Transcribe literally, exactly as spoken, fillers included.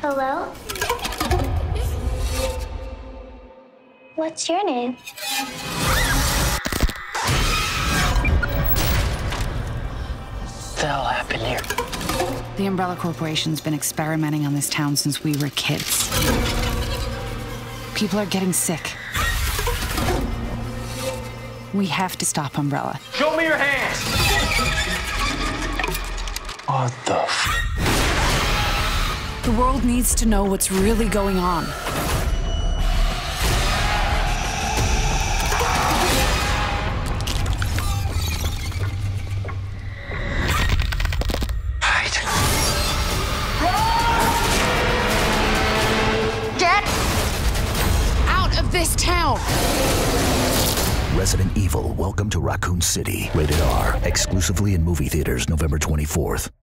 Hello? What's your name? What the hell happened here? The Umbrella Corporation's been experimenting on this town since we were kids. People are getting sick. We have to stop Umbrella. Show me your hands! What the f... The world needs to know what's really going on. Hide. Get out of this town! Resident Evil, Welcome to Raccoon City. Rated R. Exclusively in movie theaters November twenty-fourth.